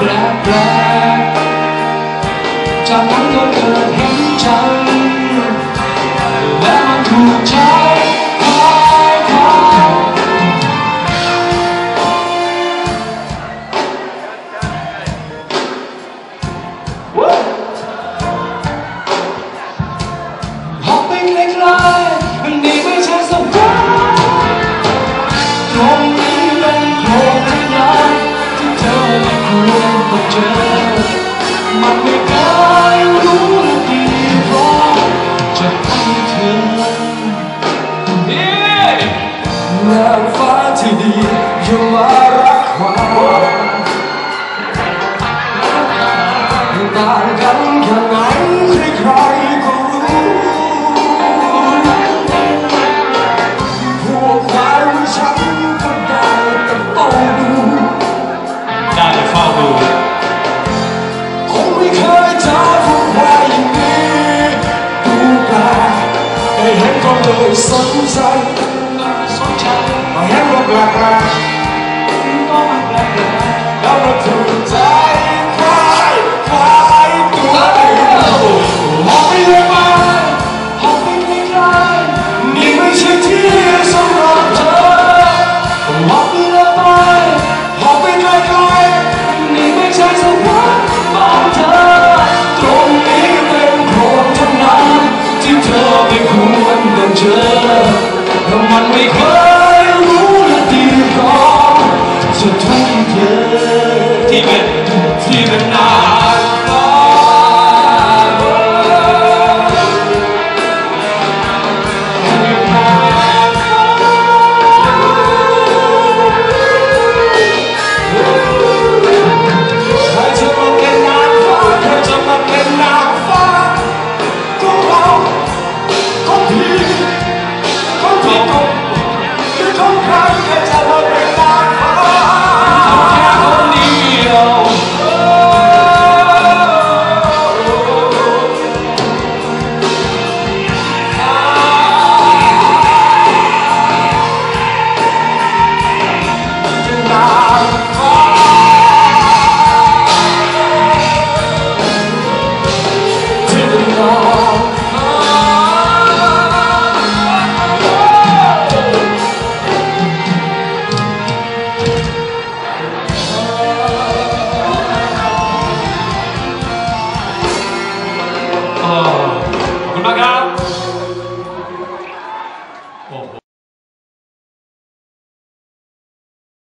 แปลกๆจากนั้นก็เกิดเห็นใจและมันถูกใจหอบไปไกลๆมันดีไม่ใช่สวรรค์ตรงนี้เป็นโครงพยานที่เธอไม่ควรต้องเจอมันไม่เคยรู้ดีพอจะให้เธอแล้วฟ้าที่ดีอย่ามารักความต่างกันแค่ไหนใครๆก็รู้พวกควายของฉันก็ได้แต่เฝ้าดูคงไม่เคยเจอพวกควายอย่างนี้ดูแปลกได้เห็นก็เลยสนใจเห็นก็แปลกก็มันแปลกแล้วก็ถูกใจควายตัวเดียวหอบไปเลยมาหอบไปไกลๆนี่ไม่ใช่ที่สำหรับเธอหอบไปเลยไปหอบไปไกลๆนี่ไม่ใช่สวรรค์บ้านเธอตรงนี้เป็นโครงเท่านั้นที่เธอไม่ควรต้องเจอเพราะมันไม่เคย